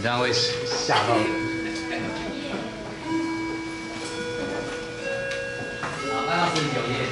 这样会吓到人。好，翻到49页。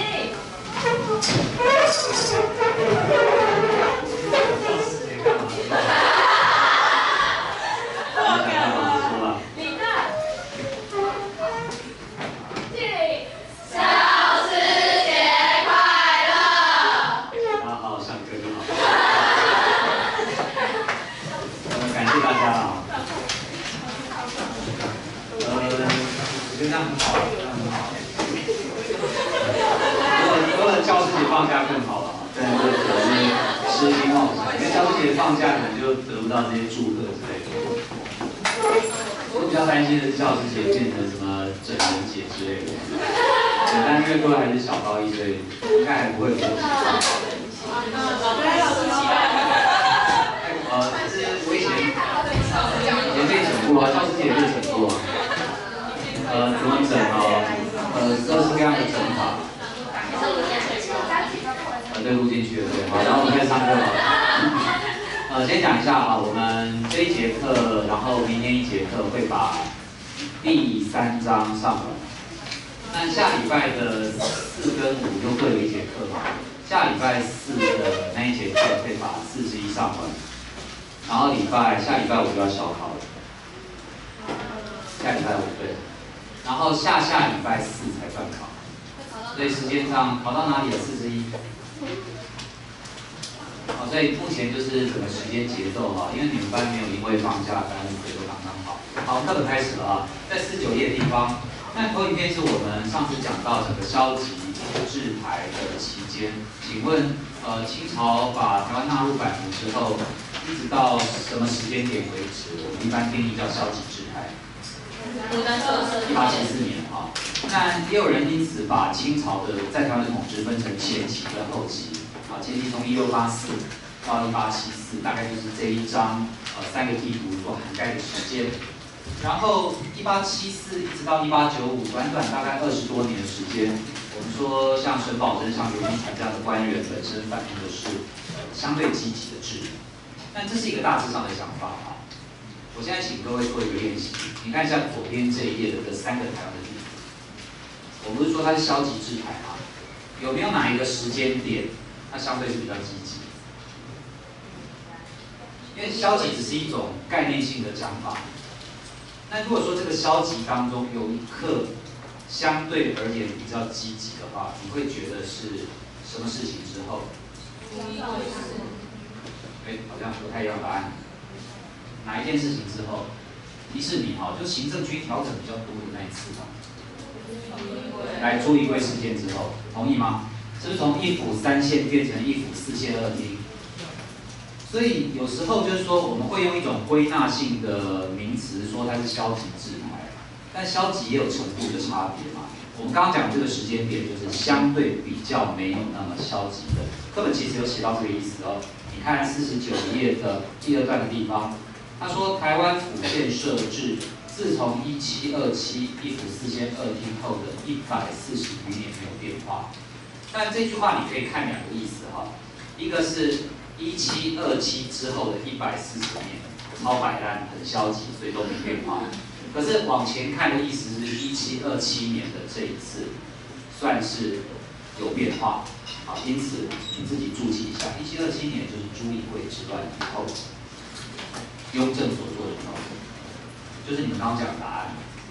放假更好了，但是可能痴心妄想，因为教师节放假可能就得不到这些祝贺之类的。我比较担心的是教师节变成什么整人节之类的。对，但因为各位还是小高一，所以应该还不会有问题。这是我以前被整过啊，教师节被整过啊。怎么整哦？各式各样的整法。对，录进去了，对，好，然后我们开始上课了。先讲一下啊，我们这一节课，然后明天一节课会把第3章上完。那下礼拜的4跟5又各有一节课嘛，下礼拜4的那一节课会把41上完，然后下礼拜5就要小考了，下礼拜5对，然后下礼拜4才段考，所以时间上考到哪里了？41。好，所以目前就是整个时间节奏哈，因为你们班没有因为放假耽误，所以都刚刚好。好，课本开始了啊，在49页的地方，那投影片是我们上次讲到整个消极制台的期间，请问清朝把台湾纳入版图之后，一直到什么时间点为止？我们一般定义叫消极制台。1874年啊，那也有人因此把清朝的在台湾的统治分成前期跟后期啊，前期从1684到1874，大概就是这一章3个地图所涵盖的时间。然后1874一直到1895，短短大概20多年的时间，我们说像沈葆桢、像刘铭传这样的官员本身反映的是相对积极的治理，但这是一个大致上的想法啊。我现在请各位做一个练习，你看一下左边这一页的这3个台湾的地图。我不是说它是消极制台吗？有没有哪一个时间点，它相对是比较积极？因为消极只是一种概念性的讲法。那如果说这个消极当中有一刻相对而言比较积极的话，你会觉得是什么事情之后？好像不太一样答案。哪一件事情之后？提示你哈，就行政区调整比较多的那一次吧。来，朱一贵事件之后，同意吗？是不是从1府3县变成1府4县2厅？所以有时候就是说，我们会用一种归纳性的名词说它是消极制台，但消极也有程度的差别嘛。我们刚刚讲这个时间点，就是相对比较没有那么消极的。课本其实有写到这个意思哦。你看49页的第2段的地方。他说，台湾府县设置自从1727 1府4县2厅后的140余年没有变化。但这句话你可以看2个意思哈，一个是1727之后的140年超摆烂，很消极，所以都没变化。可是往前看的意思是1727年的这一次算是有变化。好，因此你自己注记一下，1727年就是朱一贵之乱以后。雍正所做的调整，就是你们刚刚讲的答案。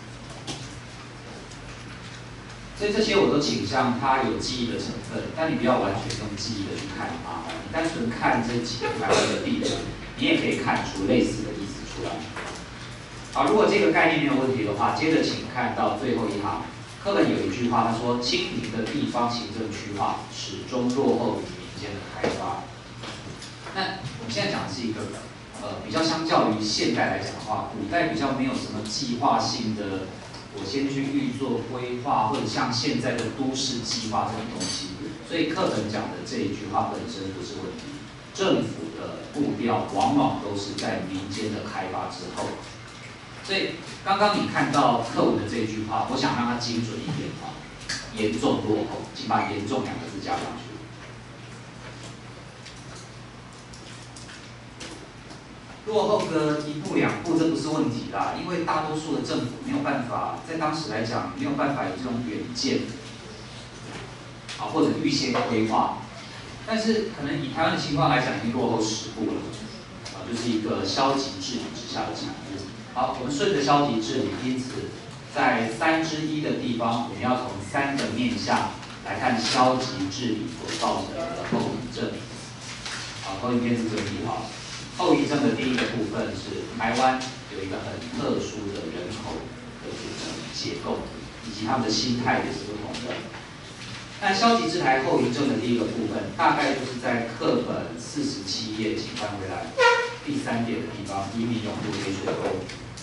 所以这些我都倾向它有记忆的成分，但你不要完全用记忆的去看它，你单纯看这几个台湾的地图，你也可以看出类似的意思出来。好，如果这个概念没有问题的话，接着请看到最后一行，课本有一句话，他说：“清廷的地方行政区划始终落后于民间的开发。”那我们现在讲的是一个。比较相较于现代来讲的话，古代比较没有什么计划性的，我先去预做规划，或者像现在的都市计划这种东西，所以课本讲的这一句话本身不是问题。政府的步调往往都是在民间的开发之后，所以刚刚你看到课文的这一句话，我想让它精准一点啊，严重落后，请把"严重"2个字加上去。 落后个1步2步，这不是问题啦，因为大多数的政府没有办法，在当时来讲没有办法有这种远见，啊或者预先规划。但是可能以台湾的情况来讲，已经落后10步了，啊就是一个消极治理之下的产物。好，我们顺着消极治理，因此在1/3的地方，我们要从3个面向来看消极治理所造成的后遗症。好，投影片是整理好。后遗症的第一个部分是台湾有一个很特殊的人口的组成结构，以及他们的心态也是不同的。那消极治台后遗症的第一个部分，大概就是在课本47页，请翻回来第3点的地方，移民永渡黑水沟。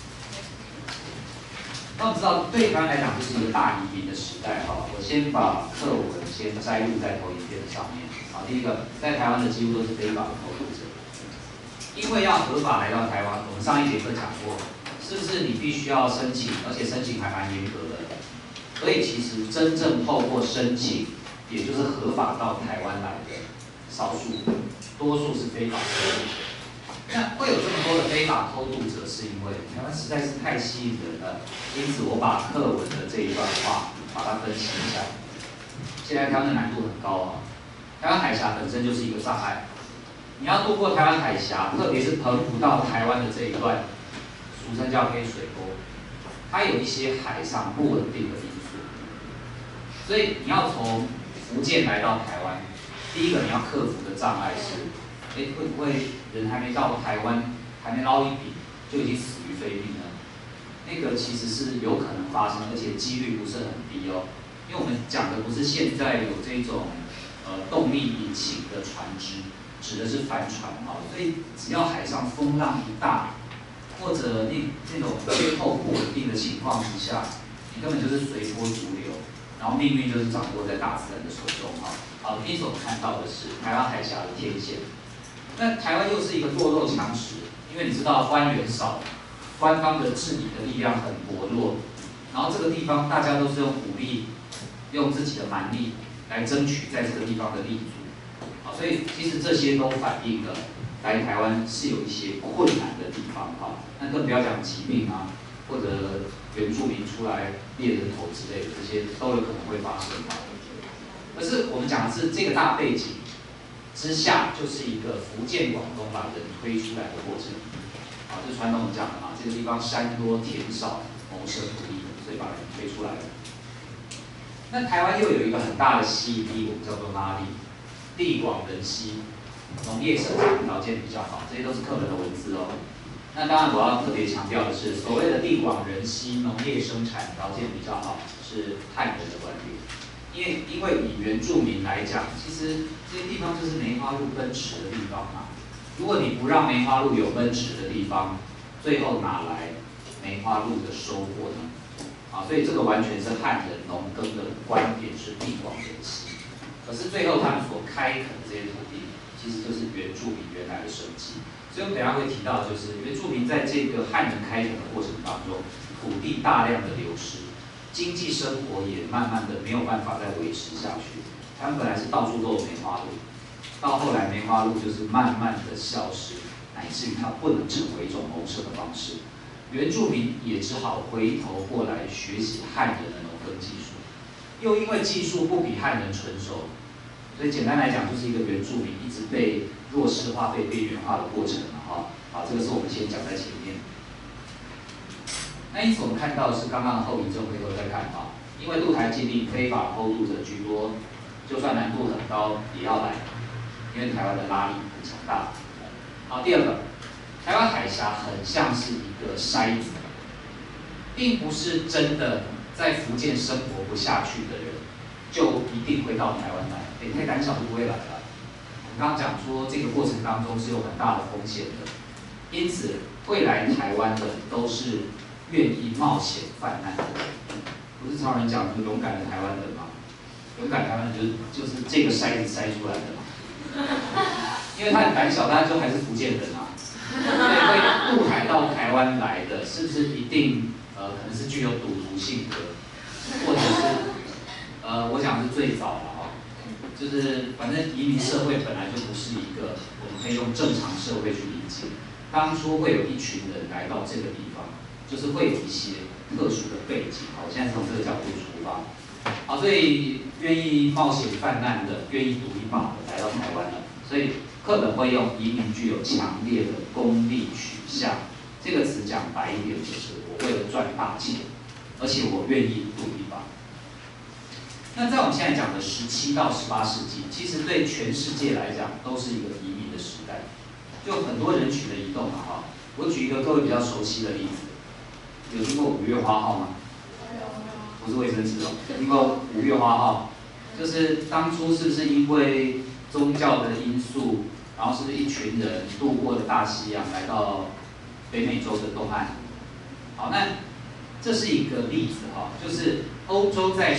那我们知道，对台湾来讲，这是一个大移民的时代哈。我先把课文先摘录在投影片的上面。好，第一个，在台湾的几乎都是非法的偷渡者。因为要合法来到台湾，我们上一节课讲过，是不是你必须要申请，而且申请还蛮严格的。所以其实真正透过申请，也就是合法到台湾来的少数，多数是非法偷渡。那会有这么多的非法偷渡者，是因为台湾实在是太吸引人了。因此我把课文的这一段话把它分析一下。现在台湾的难度很高啊，台湾海峡本身就是一个障碍。你要渡过台湾海峡，特别是澎湖到台湾的这一段，俗称叫黑水沟，它有一些海上不稳定的因素，所以你要从福建来到台湾，第一个你要克服的障碍是，会不会人还没到台湾，还没捞一笔，就已经死于非命呢？那个其实是有可能发生，而且几率不是很低哦，因为我们讲的不是现在有这种动力引擎的船只。指的是帆船啊，所以只要海上风浪一大，或者那种气候不稳定的情况之下，你根本就是随波逐流，然后命运就是掌握在大自然的手中哈。好，第一首看到的是台湾海峡的天线，那台湾又是一个弱肉强食，因为你知道官员少，官方的治理的力量很薄弱，然后这个地方大家都是用武力，用自己的蛮力来争取在这个地方的立足。所以其实这些都反映了来台湾是有一些困难的地方哈，那更不要讲疾病啊，或者原住民出来猎人头之类的，这些都有可能会发生哈。可是我们讲的是这个大背景之下，就是一个福建、广东把人推出来的过程。啊，这传统讲的嘛，这个地方山多田少，谋生不易，所以把人推出来了。那台湾又有一个很大的吸引力，我们叫做拉力。地广人稀，农业生产条件比较好，这些都是课本的文字哦。那当然我要特别强调的是，所谓的地广人稀，农业生产条件比较好，是汉人的观点。因为以原住民来讲，其实这些地方就是梅花鹿奔驰的地方嘛。如果你不让梅花鹿有奔驰的地方，最后哪来梅花鹿的收获呢？啊，所以这个完全是汉人农耕的观点是地广人稀。可是最后他们所开垦的这些土地，其实就是原住民原来的生机。所以我们等一下会提到，就是原住民在这个汉人开垦的过程当中，土地大量的流失，经济生活也慢慢的没有办法再维持下去。他们本来是到处都有梅花鹿，到后来梅花鹿就是慢慢的消失，乃至于它不能成为一种谋生的方式。原住民也只好回头过来学习汉人的农耕技术。又因为技术不比汉人成熟，所以简单来讲，就是一个原住民一直被弱势化、被边缘化的过程了哈。好，这个是我们先讲在前面。那因此我们看到的是刚刚的后遗症，回头再看哈。因为渡台禁令，非法偷渡者居多，就算难度很高也要来，因为台湾的拉力很强大。好，第二个，台湾海峡很像是一个筛子，并不是真的。在福建生活不下去的人，就一定会到台湾来。太胆小就不会来了。我们刚刚讲说，这个过程当中是有很大的风险的，因此会来台湾的都是愿意冒险犯难的人。不是常有人讲说勇敢的台湾人吗？勇敢台湾人就是这个筛子筛出来的嘛。因为他很胆小，但他就还是福建人啊。所以会渡海到台湾来的，是不是一定？可能是具有赌徒性格，或者是我想是最早的哈，就是反正移民社会本来就不是一个我们可以用正常社会去理解， 当初会有一群人来到这个地方，就是会有一些特殊的背景。好，我现在从这个角度出发。好，所以愿意冒险犯难的，愿意赌一把的来到台湾了。所以课本会用移民具有强烈的功利取向这个词讲白一点，就是我为了赚大钱，而且我愿意赌一把。那在我们现在讲的17到18世纪，其实对全世界来讲都是一个移民的时代，就很多人群的移动嘛哈。我举一个各位比较熟悉的例子，有听过5月花号吗？不是卫生纸哦，听过5月花号，就是当初是不是因为宗教的因素，然后是不是一群人渡过了大西洋，来到北美洲的东岸？好，那这是一个例子哈，就是欧洲在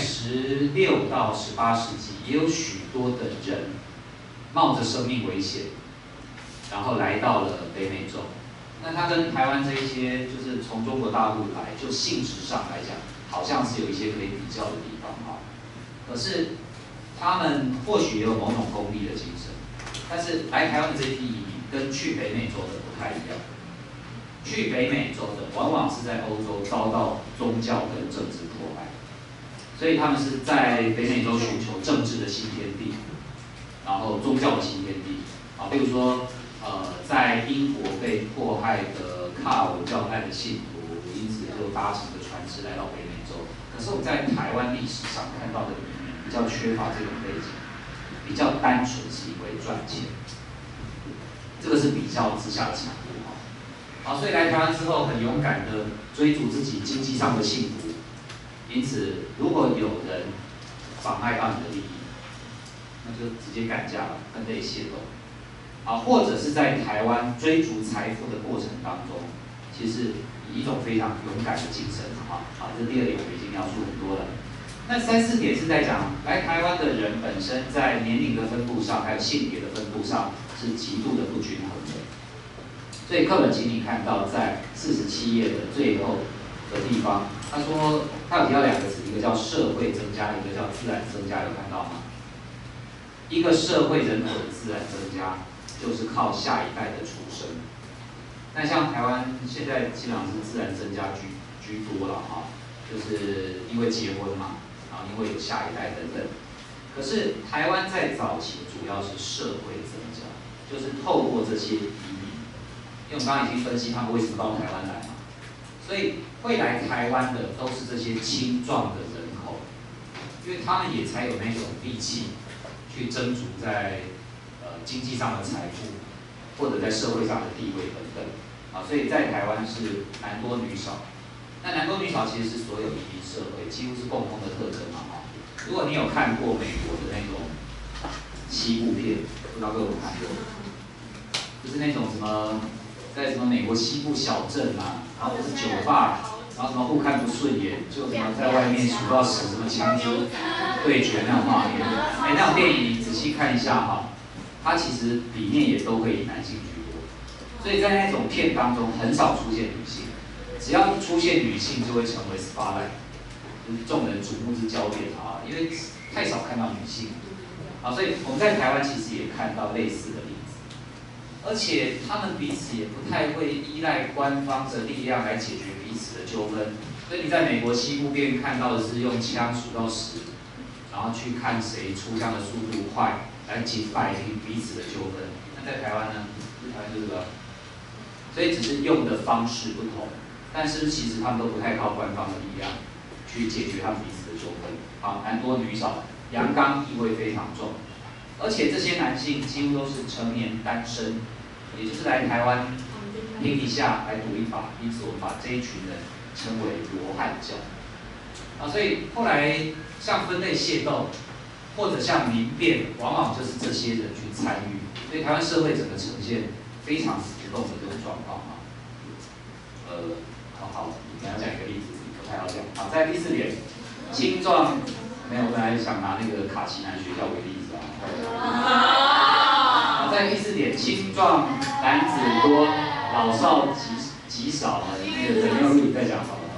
16到18世纪也有许多的人冒着生命危险，然后来到了北美洲。那它跟台湾这一些就是从中国大陆来，就性质上来讲，好像是有一些可以比较的地方哈。可是他们或许也有某种功利的精神，但是来台湾的这批移民跟去北美洲的不太一样。去北美洲的往往是在欧洲遭到宗教跟政治迫害，所以他们是在北美洲寻求政治的新天地，然后宗教的新天地啊，比如说在英国被迫害的卡尔文教派的信徒，因此就搭乘着船只来到北美洲。可是我们在台湾历史上看到的移民比较缺乏这种背景，比较单纯是因为赚钱，这个是比较之下的强度。好，所以来台湾之后很勇敢的追逐自己经济上的幸福，因此如果有人妨碍到你的利益，那就直接赶价了，分类械斗。啊，或者是在台湾追逐财富的过程当中，其实以一种非常勇敢的精神。好，这第2点我们已经描述很多了。那3、4点是在讲来台湾的人本身在年龄的分布上，还有性别的分布上是极度的不均衡的。所以课本请你看到在47页的最后的地方，他说他有提到2个词，一个叫社会增加，一个叫自然增加，有看到吗？一个社会人口的自然增加，就是靠下一代的出生。那像台湾现在基本上是自然增加居多了哈，就是因为结婚嘛，然后因为有下一代等等。可是台湾在早期主要是社会增加，就是透过这些移民。因为我们刚刚已经分析他们为什么到台湾来嘛，所以会来台湾的都是这些青壮的人口，因为他们也才有那种力气去争逐在经济上的财富，或者在社会上的地位等等啊，所以在台湾是男多女少。那男多女少其实是所有移民社会几乎是共同的特征嘛哈。如果你有看过美国的那种西部片，不知道各位有没有看过，就是那种什么。在什么美国西部小镇啊，然后是酒吧，然后什么互看不顺眼，就什么在外面数到10什么枪支对决那种画面，那种电影你仔细看一下哈，它其实里面也都会以男性居多，所以在那种片当中很少出现女性，只要一出现女性就会成为 spotlight， 就是众人瞩目之焦点啊，因为太少看到女性啊，所以我们在台湾其实也看到类似的例子。而且他们彼此也不太会依赖官方的力量来解决彼此的纠纷，所以你在美国西部片看到的是用枪数到10，然后去看谁出枪的速度快，来摆平彼此的纠纷。那在台湾呢？台湾就是这个，所以只是用的方式不同，但是其实他们都不太靠官方的力量去解决他们彼此的纠纷。好，男多女少，阳刚意味非常重，而且这些男性几乎都是成年单身。也就是来台湾拼一下，来赌一把，因此我们把这一群人称为罗汉教。啊，所以后来像分类械斗，或者像民变，往往就是这些人去参与，所以台湾社会整个呈现非常浮动的这种状况啊。好，你要讲一个例子，不太好讲。好，在第4点，青壮，没有，我本来想拿那个卡奇南学校为例子啊。在第4点，青壮男子多，老少极少呢。那个没有录影在讲什么？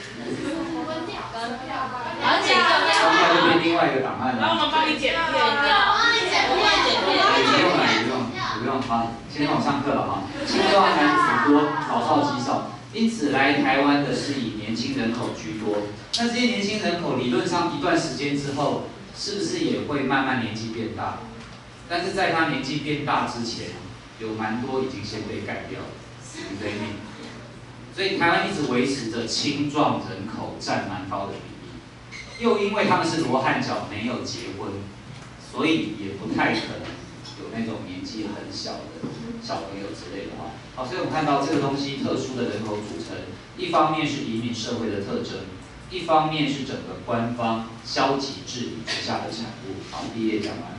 那就变另外一个档案了。然后我们帮你剪片，不用了，不用。 好，先让我上课了哈。青壮男子多，老少极少，因此来台湾的是以年轻人口居多。那这些年轻人口理论上一段时间之后，是不是也会慢慢年纪变大？但是在他年纪变大之前，有蛮多已经先被干掉了，很悲命。所以台湾一直维持着青壮人口占蛮高的比例，又因为他们是罗汉脚，没有结婚，所以也不太可能有那种年纪很小的小朋友之类的哈。好，所以我们看到这个东西特殊的人口组成，一方面是移民社会的特征，一方面是整个官方消极治理之下的产物。好，第一页讲完。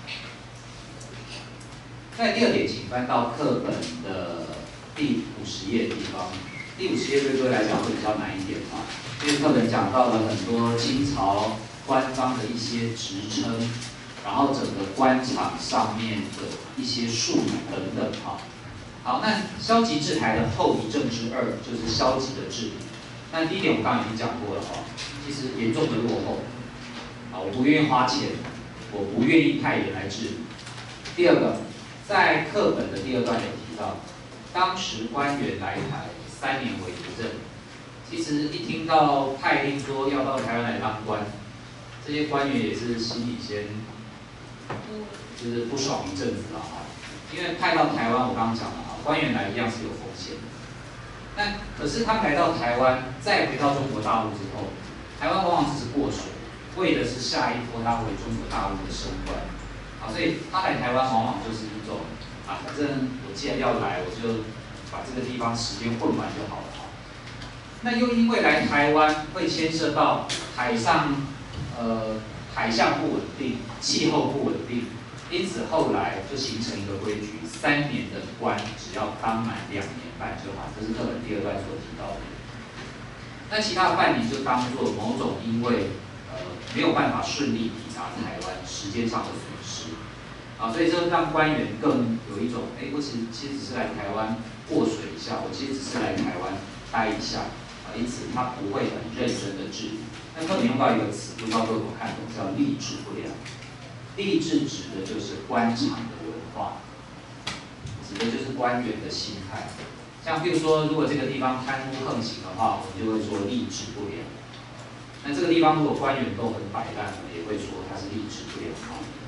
在第二点，请翻到课本的第50页的地方。第50页对各位来讲会比较难一点啊，因为课本讲到了很多清朝官方的一些职称，然后整个官场上面的一些术语等等啊。好，那消极治台的后遗症之二就是消极的治理。那第一点我刚刚已经讲过了哈，其实严重的落后。啊，我不愿意花钱，我不愿意派人来治理。第二个，在课本的第2段有提到，当时官员来台3年为一任。其实一听到派令说要到台湾来当官，这些官员也是心里先就是不爽一阵子了哈。因为派到台湾，我刚刚讲了啊，官员来一样是有风险的。那可是他们来到台湾，再回到中国大陆之后，台湾往往只是过水，为的是下一波他回中国大陆的升官。啊，所以他来台湾往往就是一种啊，反正我既然要来，我就把这个地方时间混完就好了哈。那又因为来台湾会牵涉到海上海象不稳定、气候不稳定，因此后来就形成一个规矩：3年的官只要当满2年半就好，这是课本第2段所提到的。那其他的半年就当做某种因为没有办法顺利抵达台湾时间上的损失，啊，所以这让官员更有一种，我其实只是来台湾过水一下，我其实只是来台湾待一下，啊，因此他不会很认真的治理。那课本用到一个词，不知道各位有没有看懂，叫吏治不良。吏治指的就是官场的文化，指的就是官员的心态。像比如说，如果这个地方贪污横行的话，我们就会说吏治不良。那这个地方如果官员都很摆烂，我们也会说他是吏治不良。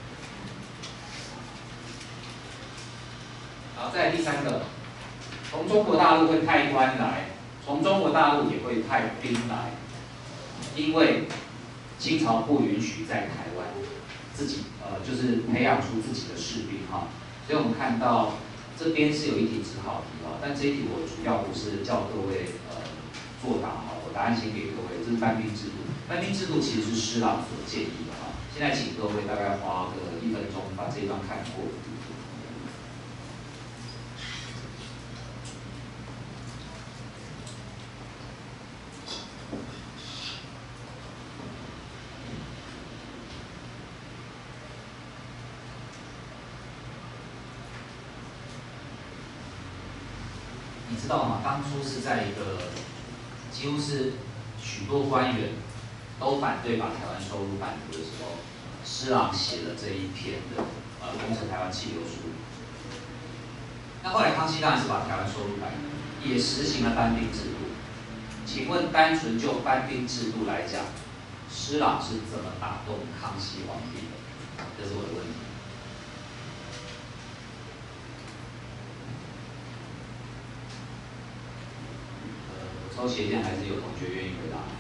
好，再来第3个，从中国大陆会派官来，从中国大陆也会派兵来，因为清朝不允许在台湾自己就是培养出自己的士兵哈，所以我们看到这边是有一题只好题哈，但这一题我主要不是叫各位作答哈，我答案先给各位，这是班兵制度。班兵制度其实是施琅所建议的哈，现在请各位大概花个1分钟把这一段看过。你知道吗？当初是在一个几乎是许多官员都反对把台湾收入版图的时候，施琅写了这一篇的攻城台湾气流书。那后来康熙当然是把台湾收入版图，也实行了班兵制度。请问单纯就班兵制度来讲，施琅是怎么打动康熙皇帝的？这是我的问题。抽斜线还是有同学愿意回答？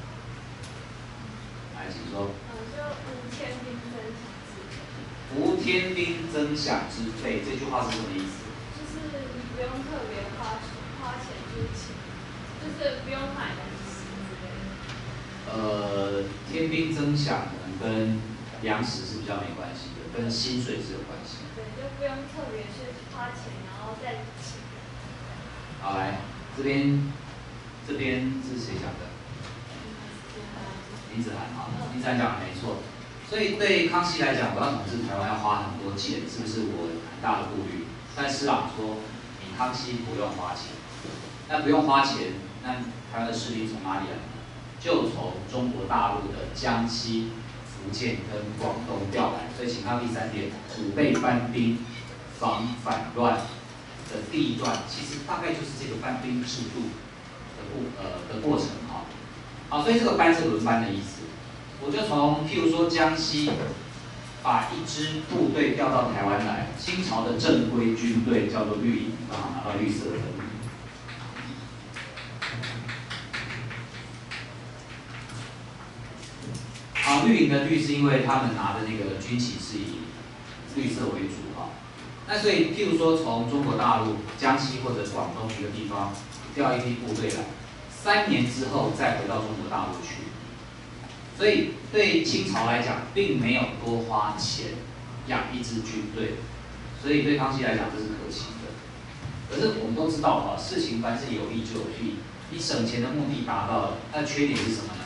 来，请说。 就无天兵增饷之费。 无天兵增饷之费，这句话是什么意思？ 就是你不用特别花钱去请，就是不用买东西之类的。 天兵增饷可能跟粮食是比较没关系的，跟薪水是有关系。 对，就不用特别去花钱，然后再请。 好，来这边是谁讲的？林子涵啊，林子涵讲的没错。所以对康熙来讲，我要统治台湾要花很多钱，是不是我很大的顾虑？但施琅说，你康熙不用花钱。那不用花钱，那台湾的士兵从哪里来呢？就从中国大陆的江西、福建跟广东调来。所以请看第3点，虎辈班兵防反乱的第一段，其实大概就是这个班兵制度的过程哈。好，所以这个班是轮班的意思。我就从譬如说江西把一支部队调到台湾来，清朝的正规军队叫做绿营，拿到绿色的。绿营的绿是因为他们拿的那个军旗是以绿色为主哈。那所以，譬如说从中国大陆、江西或者广东一个地方调一批部队来，3年之后再回到中国大陆去。所以对清朝来讲，并没有多花钱养一支军队，所以对康熙来讲这是可行的。可是我们都知道哈，事情凡是有利就有弊，你省钱的目的达到了，那缺点是什么呢？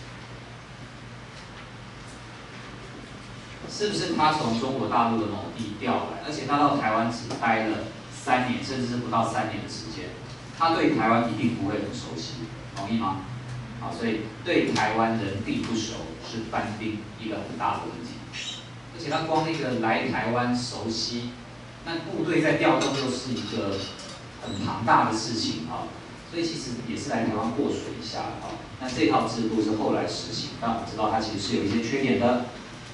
是不是他从中国大陆的某地调来，而且他到台湾只待了3年，甚至是不到3年的时间，他对台湾一定不会很熟悉，同意吗？好，所以对台湾人地不熟是班兵一个很大的问题，而且他光那个来台湾熟悉，那部队在调动又是一个很庞大的事情啊，所以其实也是来台湾过水一下啊。那这套制度是后来实行，但我们知道它其实是有一些缺点的。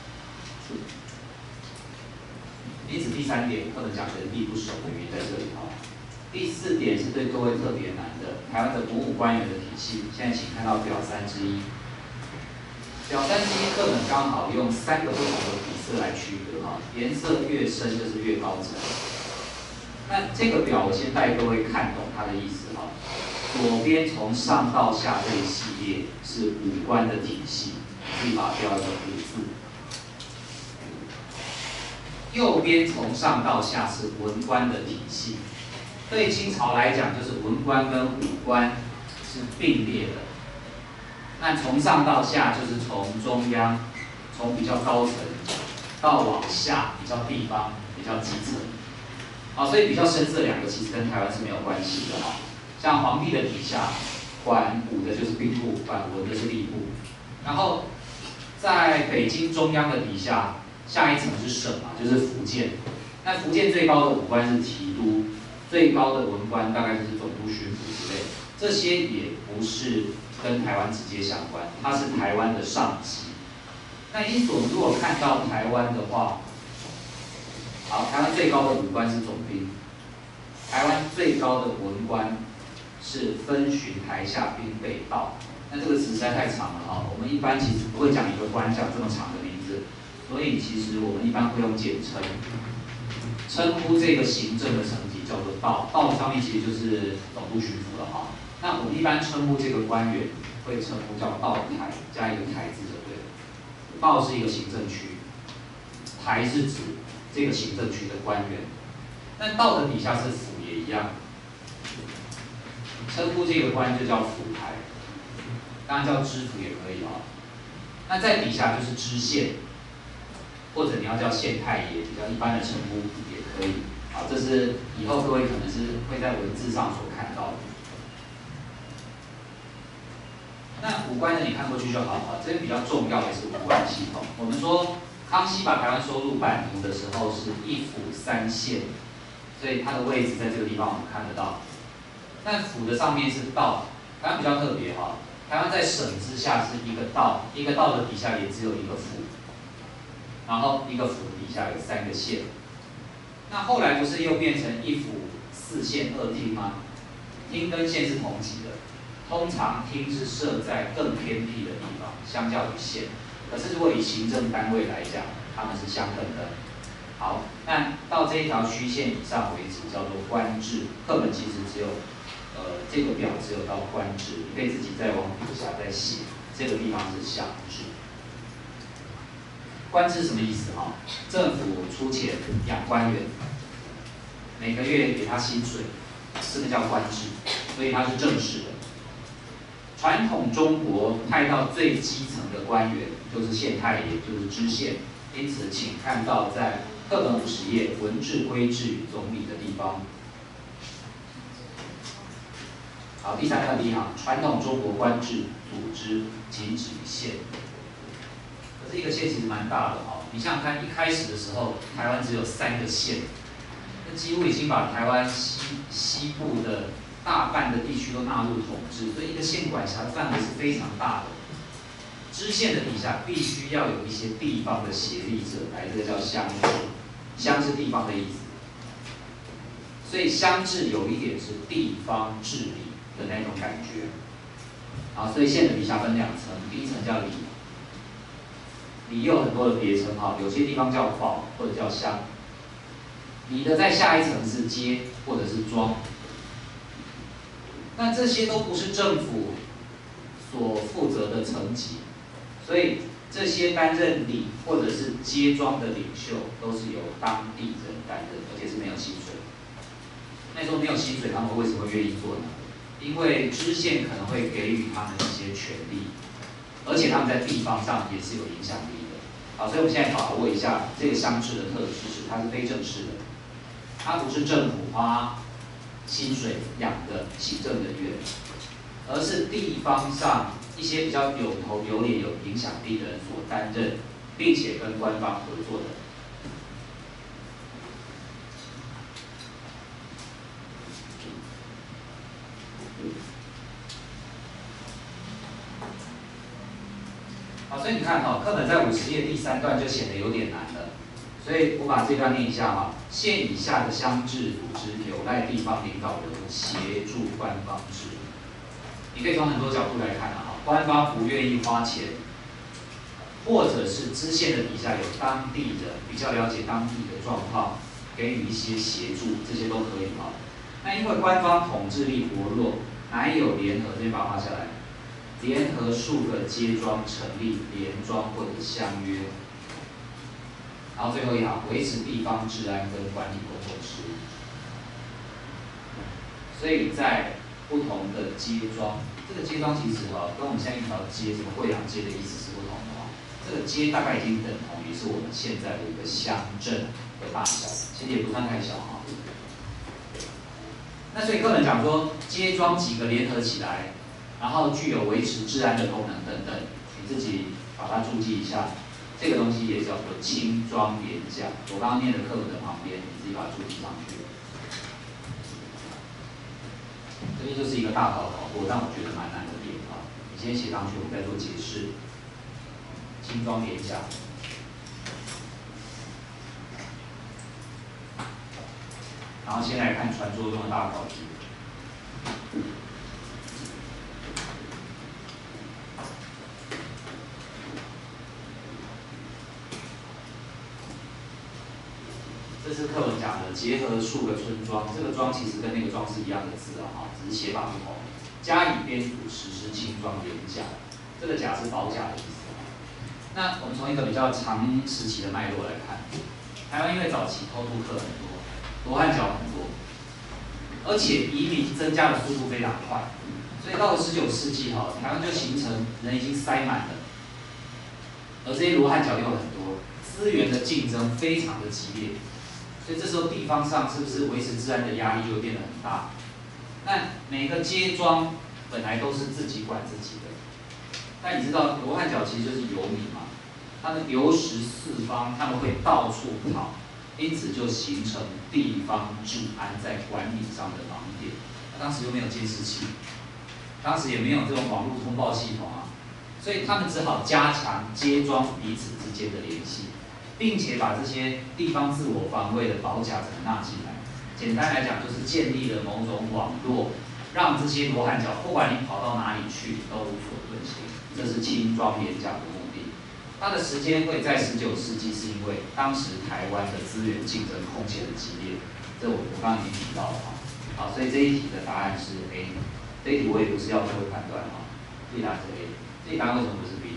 因此，第3点课本讲人地不熟的原因在这里哈。第4点是对各位特别难的，台湾的国务官员的体系。现在请看到表3之一。表3之一课本刚好用3个不同的底色来区隔哈，颜色越深就是越高层。那这个表我先带各位看懂它的意思哈。左边从上到下这一系列是武官的体系，自己把它标一个武字。右边从上到下是文官的体系，对清朝来讲，就是文官跟武官是并列的。那从上到下就是从中央，从比较高层到往下比较地方、比较基层。所以比较深色2个其实跟台湾是没有关系的哈。像皇帝的底下，管武的就是兵部，管文的是吏部。然后在北京中央的底下。下一层是省嘛，就是福建。那福建最高的武官是提督，最高的文官大概就是总督、巡抚之类。这些也不是跟台湾直接相关，它是台湾的上级。那因此，我们如果看到台湾的话，好，台湾最高的武官是总兵，台湾最高的文官是分巡台下兵备道。那这个词实在太长了哈，我们一般其实不会讲一个官讲这么长的名字。所以其实我们一般会用简称，称呼这个行政的层级叫做道，道上面其实就是总督、巡抚了哈。那我们一般称呼这个官员会称呼叫道台，加一个台字就对了。道是一个行政区，台是指这个行政区的官员。那道的底下是府也一样，称呼这个官就叫府台，当然叫知府也可以啊。那在底下就是知县。或者你要叫县太爷，比较一般的称呼也可以。好，这是以后各位可能是会在文字上所看到的。那武官呢，你看过去就好了。这边比较重要的是武官系统。我们说康熙把台湾收入版图的时候是1府3县，所以它的位置在这个地方我们看得到。但府的上面是道，台湾比较特别哈。台湾在省之下是一个道，一个道的底下也只有一个府。然后一个府底下有3个县，那后来不是又变成1府4县2厅吗？厅跟县是同级的，通常厅是设在更偏僻的地方，相较于县。可是如果以行政单位来讲，他们是相等的。好，那到这一条虚线以上为止叫做官制。课本其实只有这个表只有到官制，你可以自己再往底下再写。这个地方是乡制。官制什么意思哈？政府出钱养官员，每个月给他薪水，这个叫官制，所以它是正式的。传统中国派到最基层的官员就是县太爷，就是知县。因此，请看到在课本50页文制规制与总理的地方。好，第3段第1行，传统中国官制组织仅止于县。可是一个县其实蛮大的哈，你想想看，一开始的时候，台湾只有3个县， 那几乎已经把台湾西部的大半的地区都纳入统治，所以一个县管辖的范围是非常大的。知县的底下必须要有一些地方的协力者，来，这个叫乡治，乡是地方的意思。所以乡治有一点是地方治理的那种感觉。好，所以县的底下分2层，第一层叫里，里有很多的别称哈，有些地方叫堡或者叫乡。里的再下一层是街或者是庄。那这些都不是政府所负责的层级，所以这些担任里或者是街庄的领袖都是由当地人担任，而且是没有薪水。那时候没有薪水，他们为什么会愿意做呢？因为知县可能会给予他们一些权利，而且他们在地方上也是有影响力的。好，所以我们现在把握一下这个乡治的特质是，它是非正式的，它不是政府花薪水养的行政人员，而是地方上一些比较有头有脸、有影响力的人所担任，并且跟官方合作的。好，所以你看哈，课本在50页第3段就显得有点难了，所以我把这段念一下哈。县以下的乡治组织有赖地方领导人物协助官方治理。你可以从很多角度来看啊，官方不愿意花钱，或者是知县的底下有当地人比较了解当地的状况，给予一些协助，这些都可以哈。那因为官方统治力薄弱，哪有联合？这边把它画下来。联合数个街庄成立联庄或者乡约，然后最后一行维持地方治安跟管理公共事务。所以在不同的街庄，这个街庄其实跟我们现在一条街，什么惠阳街的意思是不同的这个街大概已经等同于是我们现在的一个乡镇的大小，其实也不算太小那所以课本讲说，街庄几个联合起来。然后具有维持治安的功能等等，你自己把它注记一下。这个东西也叫做轻庄联甲。我刚刚念的课本的旁边，你自己把它注记上去。这边就是一个大考考过，但我觉得蛮难的点啊。你先写上去，我们再做解释。轻庄联甲。然后先来看传说中的大考题。这是课文讲的，结合数个村庄，这个庄其实跟那个庄是一样的字只是写法不同。加以编组，实施轻庄联甲。这个甲是保甲的意思那我们从一个比较长时期的脉络来看，台湾因为早期偷渡客很多，罗汉脚很多，而且移民增加的速度非常快，所以到了19世纪台湾就形成人已经塞满了，而这些罗汉脚又很多，资源的竞争非常的激烈。所以这时候地方上是不是维持治安的压力就会变得很大？那每个街庄本来都是自己管自己的，但你知道罗汉脚其实就是游民嘛，他们流食四方，他们会到处跑，因此就形成地方治安在管理上的盲点。当时又没有监视器，当时也没有这种网络通报系统所以他们只好加强街庄彼此之间的联系。并且把这些地方自我防卫的保甲整个纳进来。简单来讲，就是建立了某种网络，让这些罗汉脚不管你跑到哪里去都无所遁形。这是轻庄联甲的目的。它的时间会在19世纪，是因为当时台湾的资源竞争空前的激烈。这我刚刚已经提到了好，所以这一题的答案是 A。这一题我也不是要做判断这一答案是 A。这一答案为什么不是 B？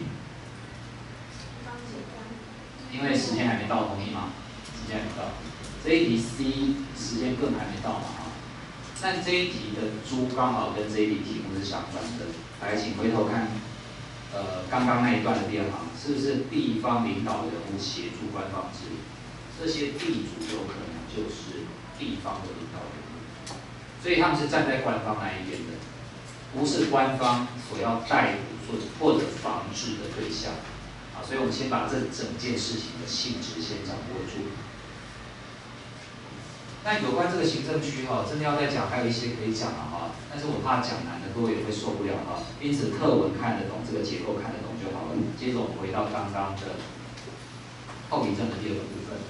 因为时间还没到，同意吗？时间还没到。这一题 C 时间更还没到嘛但这一题的猪刚好跟这一题题目是相关的。来，请回头看，刚刚那一段的第2行，是不是地方领导人物协助官方治理？这些地主有可能就是地方的领导人物，所以他们是站在官方那一边的，不是官方所要逮捕或者防治的对象。所以我们先把这整件事情的性质先掌握住。 那有关这个行政区真的要再讲，还有一些可以讲了但是我怕讲难的各位也会受不了因此课文看得懂，这个结构看得懂就好了。接着我们回到刚刚的后遗症的第二个部分。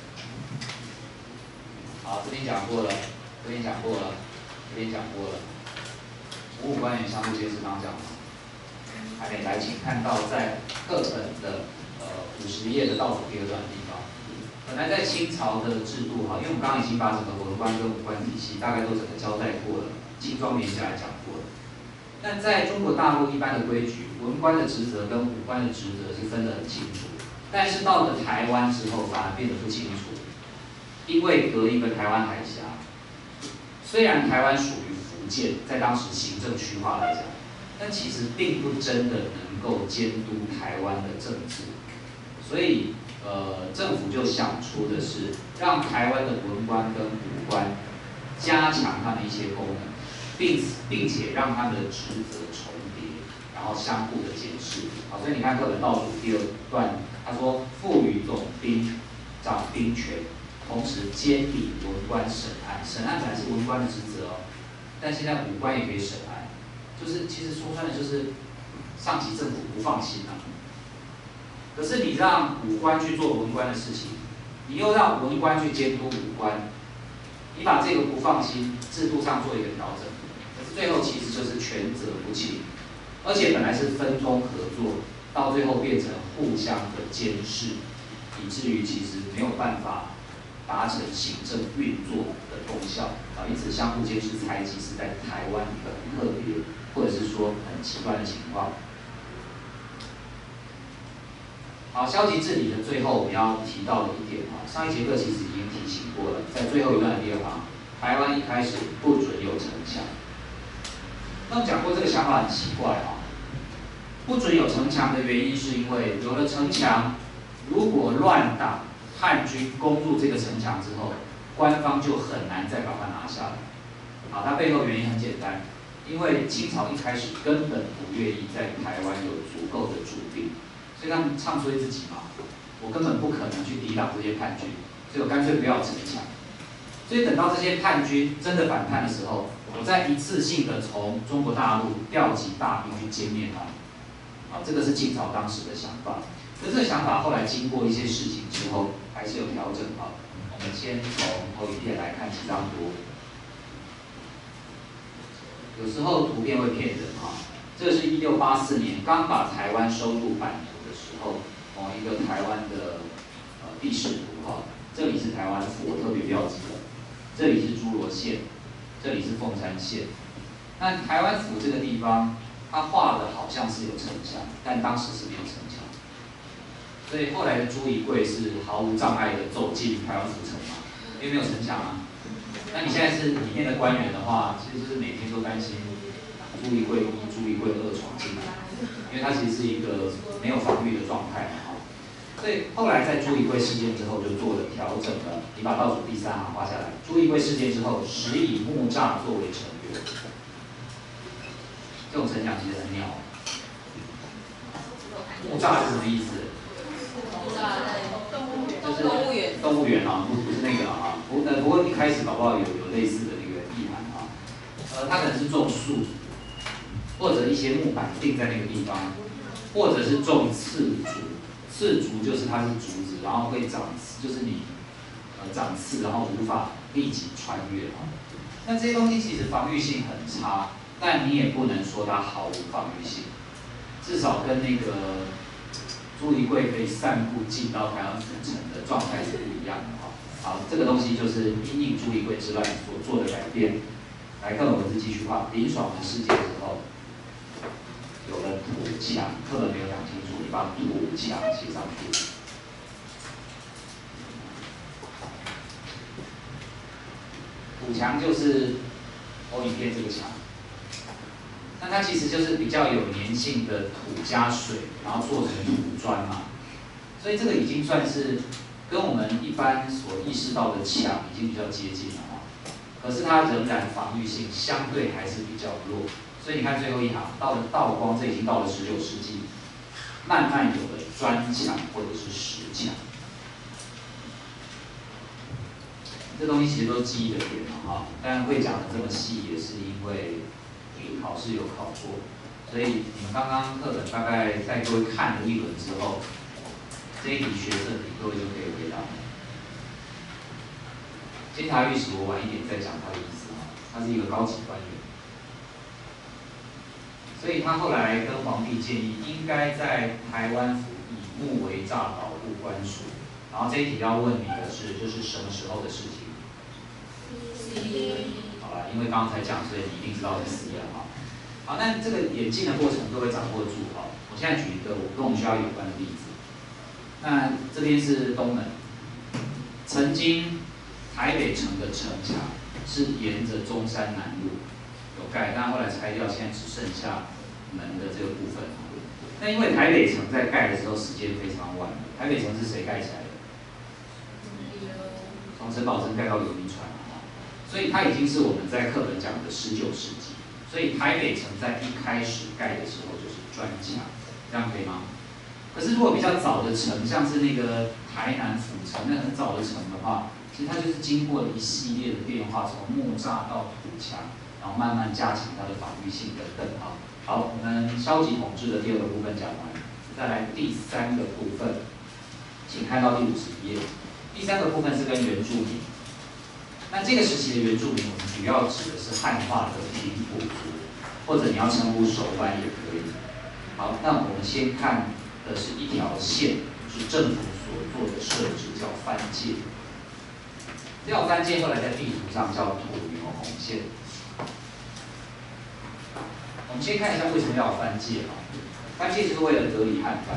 好，这边讲过了，这边讲过了，这边讲过了。五官联相互监视刚刚讲了，还没来，请看到在课本的50页的倒数第二段的地方。本来在清朝的制度因为我们刚刚已经把整个文官跟武官体系大概都整个交代过了，轻装廉价来讲过了。但在中国大陆一般的规矩，文官的职责跟武官的职责是分得很清楚。但是到了台湾之后，反而变得不清楚，因为隔一个台湾海峡。虽然台湾属于福建，在当时行政区划来讲，但其实并不真的能够监督台湾的政治，所以政府就想出的是让台湾的文官跟武官加强他们一些功能，并且让他们的职责重叠，然后相互的检视。好，所以你看课本倒数第二段，他说赋予总兵掌兵权，同时监理文官审案。审案本来是文官的职责但现在武官也可以审案，就是其实说穿了就是上级政府不放心可是你让武官去做文官的事情，你又让文官去监督武官，你把这个不放心制度上做一个调整，可是最后其实就是权责不清，而且本来是分工合作，到最后变成互相的监视，以至于其实没有办法达成行政运作的功效因此相互监视猜忌是在台湾一个很特别，或者是说很极端的情况。好，消极治理的最后我们要提到的一点上一节课其实已经提醒过了，在最后一段的第二行，台湾一开始不准有城墙。那我们讲过这个想法很奇怪不准有城墙的原因是因为有了城墙，如果乱党汉军攻入这个城墙之后，官方就很难再把它拿下来。好，它背后原因很简单，因为清朝一开始根本不愿意在台湾有足够的驻兵。所以他们唱衰自己我根本不可能去抵挡这些叛军，所以我干脆不要城墙。所以等到这些叛军真的反叛的时候，我再一次性的从中国大陆调集大兵去歼灭他们。这个是清朝当时的想法。可是这个想法后来经过一些事情之后，还是有调整我们先从投影片来看几张图。有时候图片会骗人这个是1684年刚把台湾收入版图的时候，某一个台湾的地势图这里是台湾府，我特别标记了，这里是诸罗县，这里是凤山县。那台湾府这个地方，它画的好像是有城墙，但当时是没有城墙，所以后来的朱一贵是毫无障碍的走进台湾府城因为没有城墙那你现在是里面的官员的话，其实就是每天都担心朱一贵1、朱一贵2闯进来，因为它其实是一个没有防御的状态所以后来在朱一贵事件之后就做了调整了。你把倒数第3行画下来。朱一贵事件之后，实以木栅作为城垣。这种城墙其实很鸟。木栅是什么意思？就是动物园不是那个不过一开始搞不好有类似的那个意涵它可能是种树，或者一些木板钉在那个地方，或者是种刺竹。刺竹就是它是竹子，然后会长刺，就是你长刺，然后无法立即穿越那这些东西其实防御性很差，但你也不能说它毫无防御性，至少跟那个朱一贵可以散步进到台湾府城的状态是不一样的好，这个东西就是因应朱一贵之乱所做的改变。来看文字继续画，林爽的事件之后，有了土墙，课本没有讲清楚，你把土墙写上去。土墙就是投影片这个墙，那它其实就是比较有粘性的土加水，然后做成土砖所以这个已经算是跟我们一般所意识到的墙已经比较接近了可是它仍然防御性相对还是比较弱。所以你看最后一行，到了道光，这已经到了19世纪，慢慢有了砖墙或者是石墙。 这东西其实都是记忆的点嘛哈，但会讲的这么细，也是因为考试有考过，所以你们刚刚课本大概在各位看了一轮之后，这一题学测题各位就可以回答。监察御史我晚一点再讲他的意思哈，他是一个高级官员，所以他后来跟皇帝建议，应该在台湾府以木为栅保护官署。然后这一题要问你的是，这是什么时候的事情？好了，因为刚才讲，所以你一定知道是4样哈。好，那这个演进的过程各位掌握住哈。我现在举一个跟我们学校有关的例子。那这边是东门，曾经台北城的城墙是沿着中山南路有盖，但后来拆掉，现在只剩下门的这个部分。那因为台北城在盖的时候时间非常晚，台北城是谁盖起来的？从陈宝珍盖到刘铭传，所以它已经是我们在课本讲的19世纪。所以台北城在一开始盖的时候就是砖墙，这样可以吗？可是如果比较早的城，像是那个台南府城，那很早的城的话，其实它就是经过了一系列的变化，从木栅到土墙，然后慢慢加强它的防御性等等哈。好，我们消极统治的第2个部分讲完，再来第3个部分，请看到第51页。第3个部分是跟原住民。那这个时期的原住民，我们主要指的是汉化的平埔族，或者你要称呼熟番也可以。好，那我们先看的是一条线，是政府所做的设置，叫番界。这条番界后来在地图上叫土牛红线。我们先看一下为什么要有番界啊？番界就是为了隔离汉番。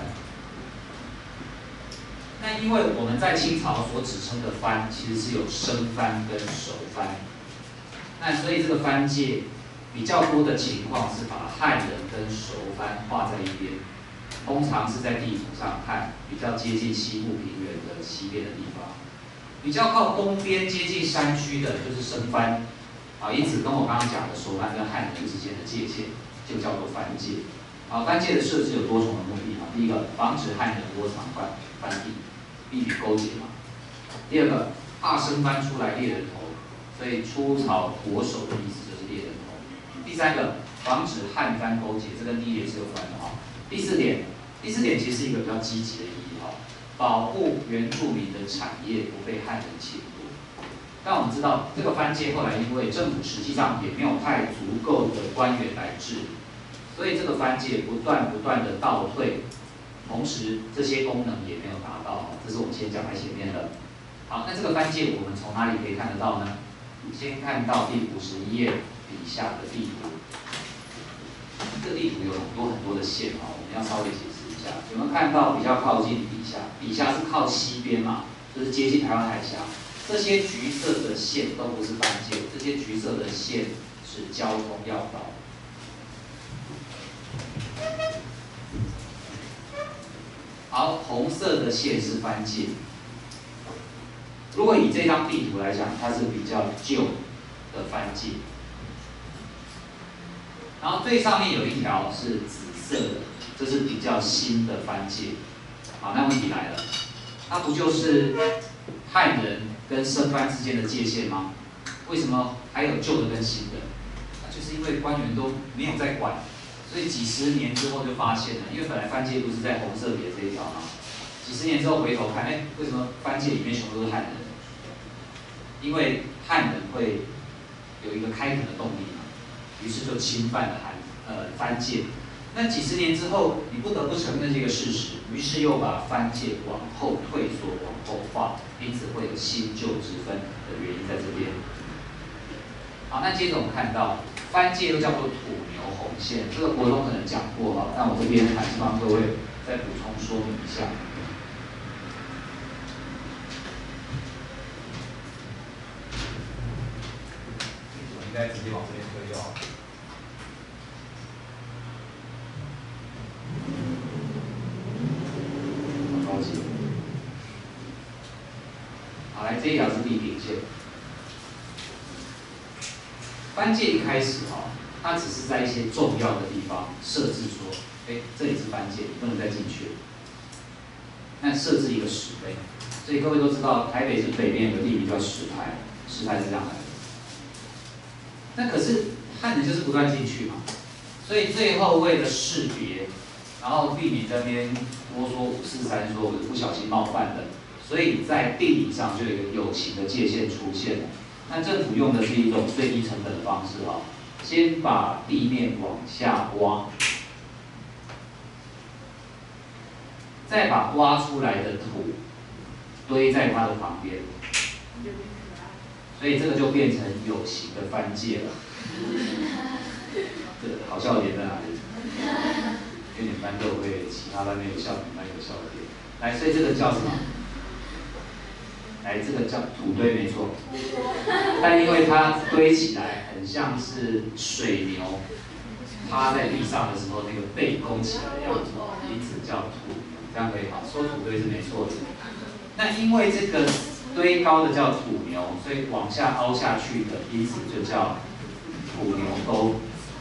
那因为我们在清朝所指称的番，其实是有生番跟熟番。那所以这个番界比较多的情况是把汉人跟熟番画在一边，通常是在地图上看比较接近西部平原的西边的地方，比较靠东边接近山区的就是生番。啊，因此跟我刚刚讲的熟番跟汉人之间的界限就叫做番界。啊，番界的设置有多重的目的啊。第一个，防止汉人窝藏番地，避免勾结嘛。第二个，怕生番出来猎人头，所以出草国手的意思就是猎人头。第三个，防止汉番勾结，这跟第一点是有关的哈。第四点其实是一个比较积极的意义哈，保护原住民的产业不被汉人侵夺。但我们知道，这个番界后来因为政府实际上也没有太足够的官员来治理，所以这个番界不断的倒退，同时这些功能也没有达到，这是我们先讲在前面的。好，那这个番界我们从哪里可以看得到呢？先看到第51页底下的地图，这个地图有很多的线啊，我们要稍微解释一下。有没有看到比较靠近底下？底下是靠西边嘛，就是接近台湾海峡。这些橘色的线都不是番界，这些橘色的线是交通要道。好，红色的线是番界。如果以这张地图来讲，它是比较旧的番界。然后最上面有一条是紫色的，这是比较新的番界。好，那问题来了，它不就是汉人跟生番之间的界限吗？为什么还有旧的跟新的？那就是因为官员都没有在管，所以几十年之后就发现了，因为本来番界不是在红色里的这一条吗？几十年之后回头看，为什么番界里面全部都是汉人？因为汉人会有一个开垦的动力嘛，于是就侵犯了番界。那几十年之后，你不得不承认这个事实，于是又把番界往后退缩、往后画，因此会有新旧之分的原因在这边。好，那接着我们看到番界又叫做土牛红线，这个国中可能讲过哈，那我这边还是帮各位再补充说明一下。 应该直接往这边推就好。 高级。好，来这一条是地平线。番界一开始它只是在一些重要的地方设置说，这里是番界，你不能再进去了。那设置一个石碑，所以各位都知道，台北市北边有个地名叫石牌， 石牌是这样来的。那可是汉人就是不断进去嘛，所以最后为了识别，然后避免这边多说543说我不小心冒犯了，所以在地理上就有一个有形的界限出现了。那政府用的是一种最低成本的方式哈，先把地面往下挖，再把挖出来的土堆在它的旁边，所以这个就变成有形的翻界了。这好笑的点在哪里？因为你们班都会，其他班没有笑，你们班有笑的点。来，所以这个叫什么？来，这个叫土堆，没错。但因为它堆起来很像是水牛趴在地上的时候那个背弓起来的样子，因此叫土牛。这样可以吗？说土堆是没错的。那因为这个堆高的叫土牛，所以往下凹下去的，因此就叫土牛沟。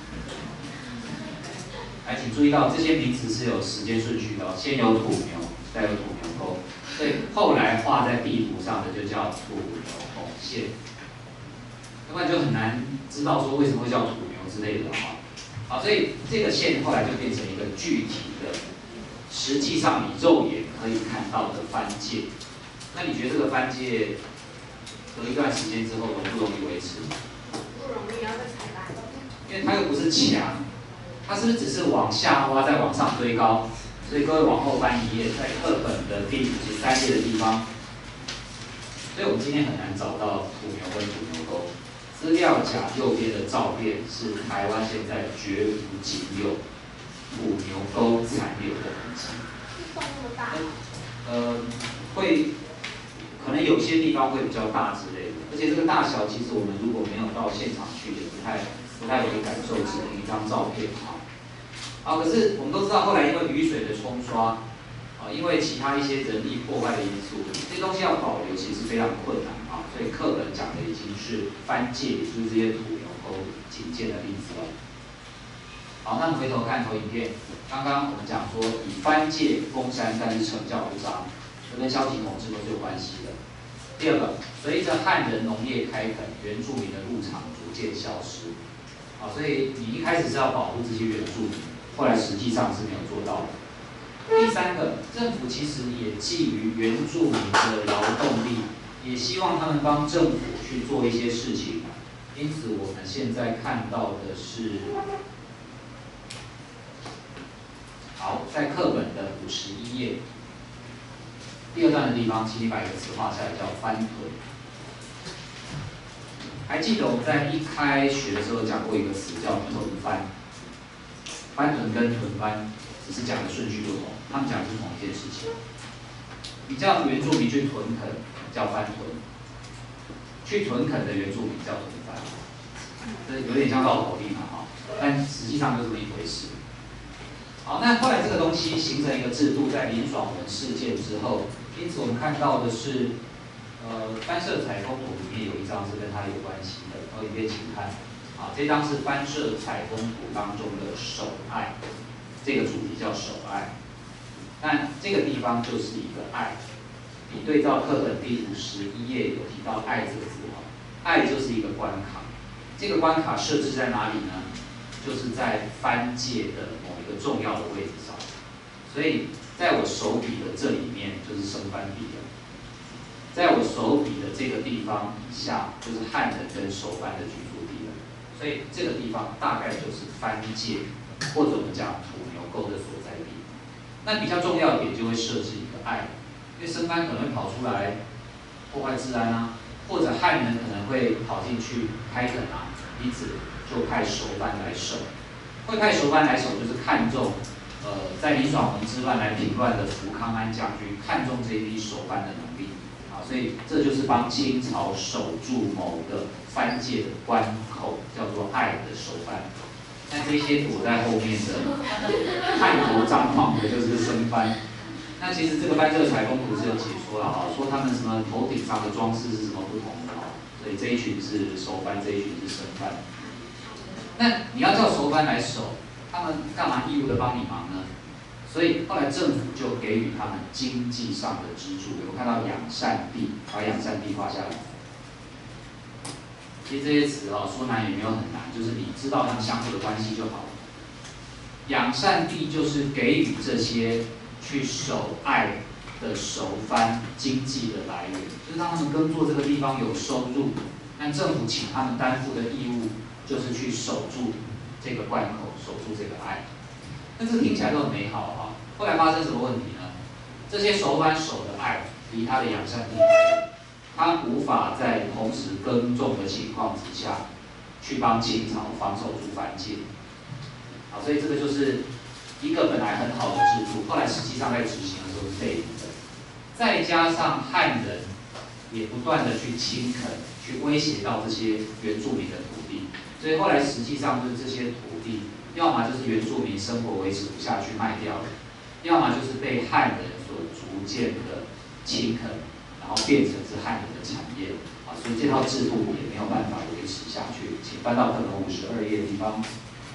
来，请注意到这些名词是有时间顺序的哦，先有土牛，再有土牛沟，所以后来画在地图上的就叫土牛拱线，要不然就很难知道说为什么会叫土牛之类的哈。好，所以这个线后来就变成一个具体的，实际上你肉眼可以看到的翻界。那你觉得这个翻界隔一段时间之后容不容易维持？ 不容易，要被踩烂。 因为它又不是墙。它是不是只是往下挖，再往上堆高？所以各位往后翻一页，在课本的第53页的地方，所以我们今天很难找到土牛跟土牛沟。资料夹右边的照片是台湾现在绝无仅有土牛沟残留的痕迹。 洞那么大？ 会可能有些地方会比较大之类的，而且这个大小其实我们如果没有到现场去，也不太容易感受，只能一张照片哈。啊，可是我们都知道，后来因为雨水的冲刷，因为其他一些人力破坏的因素，这些东西要保留其实非常困难啊。所以课本讲的已经是翻界，也就是这些土牛沟仅见的例子了。好，那回头看投影片，刚刚我们讲说以翻界封山，但是成教不彰，这跟萧庭统治都是有关系的。第二个，随着汉人农业开垦，原住民的入场逐渐消失。啊，所以你一开始是要保护这些原住民，后来实际上是没有做到的。第三个，政府其实也觊觎原住民的劳动力，也希望他们帮政府去做一些事情。因此，我们现在看到的是，好，在课本的51页，第二段的地方，请你把一个词画下来，叫翻屯。还记得我们在一开学的时候讲过一个词叫屯番，翻屯跟屯番只是讲的顺序不同，他们讲的是同一件事情。你叫原住民去屯垦叫翻屯，去屯垦的原住民叫屯番，这有点像绕口令嘛哈，但实际上就是这么一回事。好，那后来这个东西形成一个制度，在林爽文事件之后，因此我们看到的是。翻社采风图里面有一张是跟它有关系的，投影片请看。啊，这张是翻社采风图当中的守爱，这个主题叫守爱。那这个地方就是一个爱，你对照课本第51页有提到爱这个字哈，爱就是一个关卡，这个关卡设置在哪里呢？就是在翻界的某一个重要的位置上，所以在我手笔的这里面就是生番地了。在我手笔的这个地方以下，就是汉人跟守番的居住地了，所以这个地方大概就是翻界，或者我们讲土牛沟的所在地。那比较重要的点就会设置一个爱，因为生番可能会跑出来破坏治安啊，或者汉人可能会跑进去开垦啊，因此就派守番来守。会派守番来守，就是看重在林爽文之乱来平乱的福康安将军看重这一批守番的能力。所以这就是帮清朝守住某个藩界的关口，叫做爱的守番。那这些躲在后面的汉头张狂的，就是生番。那其实这个翻社采风图是有解说了哈，说他们什么头顶上的装饰是什么不同的哈，所以这一群是守番，这一群是生番。那你要叫守番来守，他们干嘛义务的帮你忙呢？所以后来政府就给予他们经济上的支柱，有看到养善地，把养善地画下来。 其实这些词说难也没有很难，就是你知道它们相互的关系就好了。养善地就是给予这些去守爱的熟番经济的来源，就是让他们耕作这个地方有收入，但政府请他们担负的义务就是去守住这个关口，守住这个爱。但这听起来都很美好后来发生什么问题呢？这些熟番守的爱离他的养善地太远，他无法在同时耕种的情况之下，去帮清朝防守住番界。所以这个就是一个本来很好的制度，后来实际上在执行的时候是被的。再加上汉人也不断的去侵垦，去威胁到这些原住民的土地，所以后来实际上就是这些土地，要么就是原住民生活维持不下去卖掉了，要么就是被汉人所逐渐的侵垦，然后变成是汉人的产业所以这套制度也没有办法维持下去。请翻到课本52页的地方。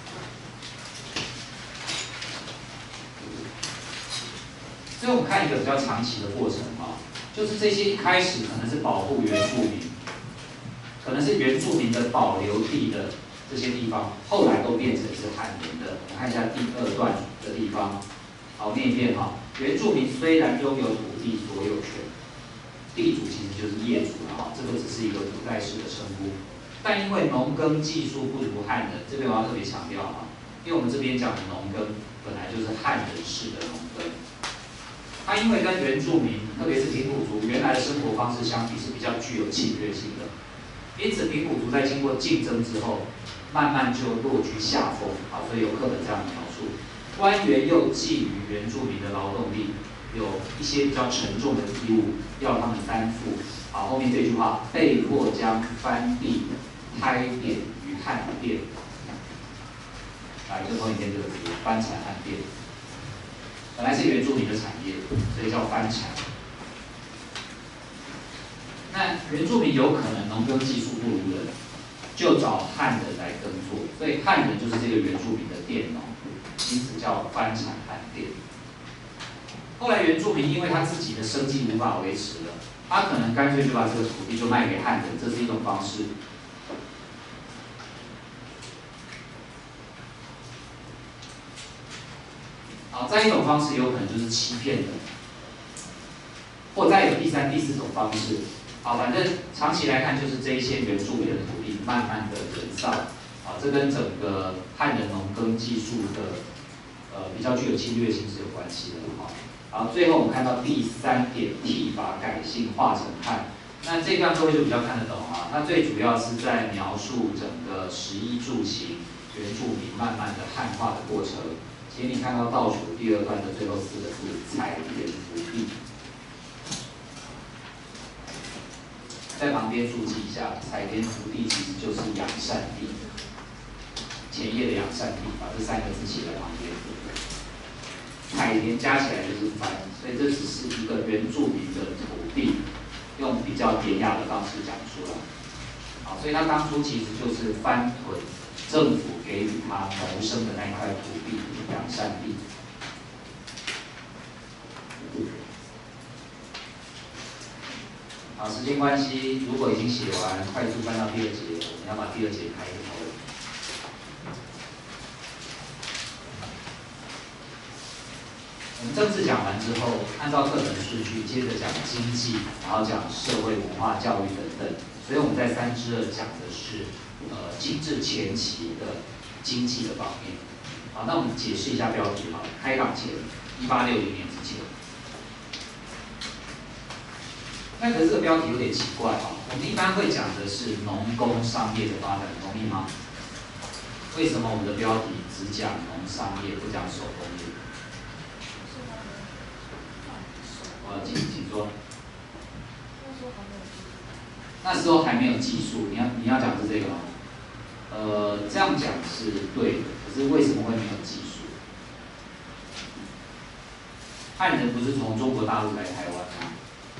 所以我们看一个比较长期的过程就是这些一开始可能是保护原住民，可能是原住民的保留地的这些地方，后来都变成是汉人的。我们看一下第2段的地方，好，念一遍原住民虽然拥有土地所有权，地主其实就是业主了这个只是一个古代式的称呼，但因为农耕技术不如汉人，这边我要特别强调因为我们这边讲的农耕本来就是汉人式的农耕。它因为跟原住民，特别是平埔族原来的生活方式相比是比较具有侵略性的，因此平埔族在经过竞争之后，慢慢就落居下风所以有课本这样描述。官员又觊觎原住民的劳动力，有一些比较沉重的义务要他们担负。后面这句话，被迫将番地开典于汉店，就同一天这个字，番产汉店。本来是原住民的产业，所以叫番产。那原住民有可能农耕技术不如人，就找汉人来耕作，所以汉人就是这个原住民的佃农，因此叫番产汉佃。后来原住民因为他自己的生计无法维持了，他可能干脆就把这个土地就卖给汉人，这是一种方式。再一种方式有可能就是欺骗的，或再有第3、第4种方式。反正长期来看，就是这一些原住民的土地慢慢的人丧，这跟整个汉人农耕技术的比较具有侵略性是有关系的最后我们看到第3点，剃法改姓化成汉。那这段各位就比较看得懂它最主要是在描述整个食衣住行原住民慢慢的汉化的过程。请你看到倒数第2段的最后4个字，采田福地。在旁边注记一下，采田福地其实就是养善地，前页的养善地，把这3个字写在旁边。采田加起来就是番，所以这只是一个原住民的土地，用比较典雅的方式讲出来。所以他当初其实就是番屯政府给予他谋生的那一块土地，养善地。时间关系，如果已经写完，快速翻到第2节，我们要把第2节开一个头。我们政治讲完之后，按照课本的顺序，接着讲经济，然后讲社会文化教育等等。所以我们在3之2讲的是清治前期的经济的方面。那我们解释一下标题开港前，1860年之前。那可是这个标题有点奇怪我们一般会讲的是农工商业的发展，同意吗？为什么我们的标题只讲农商业，不讲手工业？请说。那时候还没有技术，你要讲是这个吗？这样讲是对的，可是为什么会没有技术？汉人不是从中国大陆来台湾吗？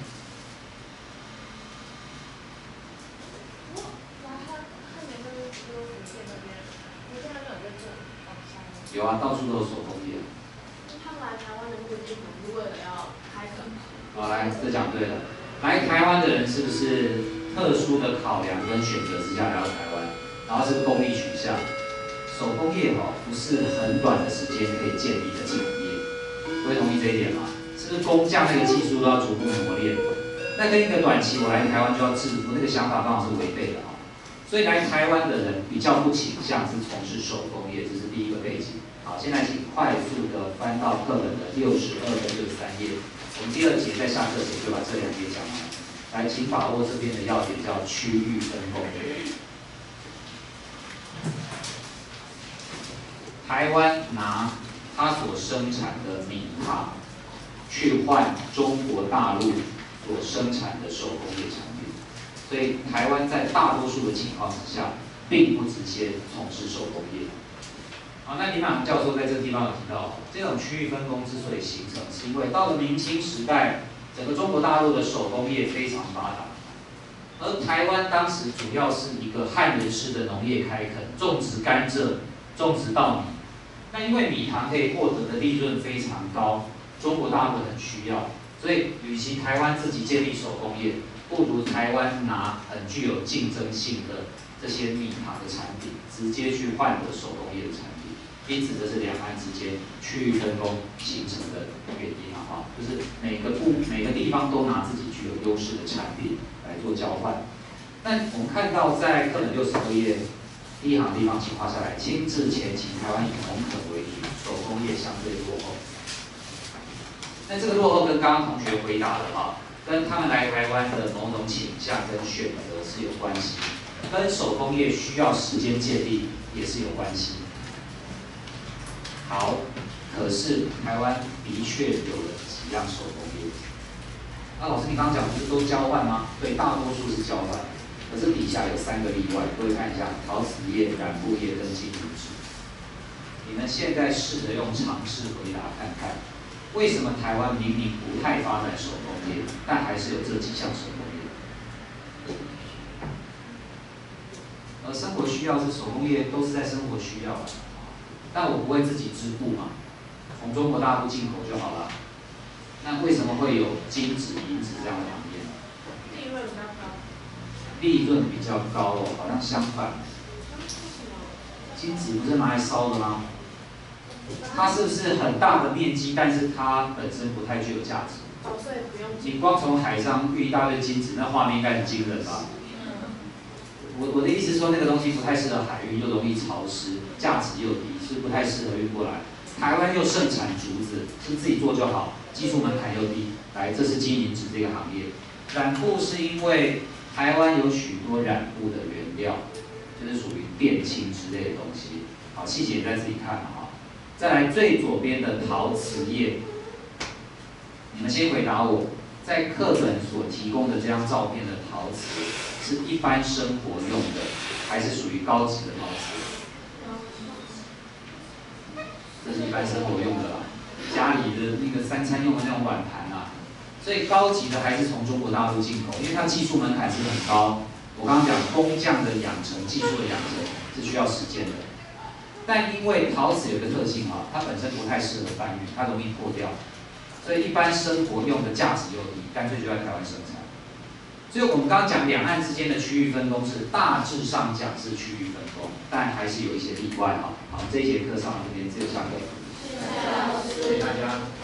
有到处都有手工业。 他们来台湾的目的是为了要开垦。 来，这讲对了。来台湾的人是不是特殊的考量跟选择之下来到台湾，然后是功利取向。手工业不是很短的时间可以建立的产业，各位同意这一点吗？是不是工匠那个技术都要逐步磨练？那跟一个短期我来台湾就要致富，那个想法刚好是违背的所以来台湾的人比较不倾向是从事手工业，这是第一个背景。好，现在请快速的翻到课本的62跟63页，我们第2节在下课前就把这2页讲完。来，请把握这边的要点，叫区域分工。台湾拿它所生产的米糖去换中国大陆所生产的手工业产品，所以台湾在大多数的情况之下，并不直接从事手工业。好，那林满教授在这个地方有提到，这种区域分工之所以形成，是因为到了明清时代，整个中国大陆的手工业非常发达，而台湾当时主要是一个汉人式的农业开垦，种植甘蔗，种植稻米。那因为米糖可以获得的利润非常高，中国大陆很需要，所以与其台湾自己建立手工业，不如台湾拿很具有竞争性的这些米糖的产品，直接去换得手工业的产品。因此，这是两岸之间区域分工形成的原因就是每个地方都拿自己具有优势的产品来做交换。那我们看到在课本62页。第一行地方，请画下来。清治前期，台湾以农垦为主，手工业相对落后。那这个落后跟刚刚同学回答的跟他们来台湾的某种倾向跟选择是有关系，跟手工业需要时间建立也是有关系。好，可是台湾的确有了几样手工业。老师，你刚刚讲不是都交换吗？对，大多数是交换。可是底下有3个例外，各位看一下：陶瓷业、染布业跟金银纸。你们现在试着用常识回答看看，为什么台湾明明不太发展手工业，但还是有这几项手工业？而生活需要是手工业，都是在生活需要但我不会自己织布嘛，从中国大陆进口就好了。那为什么会有金纸、银纸这样的行业？ 利润比较高。 利润比较高好像相反。金纸不是拿来烧的吗？它是不是很大的面积，但是它本身不太具有价值？ 所以不用。 你光从海上运一大堆金纸，那画面应该很惊人吧？我的意思是说，那个东西不太适合海运，又容易潮湿，价值又低，是不太适合运过来。台湾又盛产竹子，是自己做就好，技术门槛又低。来，这是金银纸这个行业。染布是因为台湾有许多染布的原料，就是属于靛青之类的东西。好，细节再自己看再来最左边的陶瓷业，你们先回答我，在课本所提供的这张照片的陶瓷，是一般生活用的，还是属于高级的陶瓷？这是一般生活用的啦，家里的那个3餐用的那种碗盘所以高级的还是从中国大陆进口，因为它技术门槛是很高。我刚刚讲工匠的养成、技术的养成是需要时间的。但因为陶瓷有一个特性它本身不太适合搬运，它容易破掉，所以一般生活用的价值又低，干脆就在台湾生产。所以我们刚刚讲两岸之间的区域分工是大致上讲是区域分工，但还是有一些例外好，这一节课上到这边，这就下课。谢谢大家。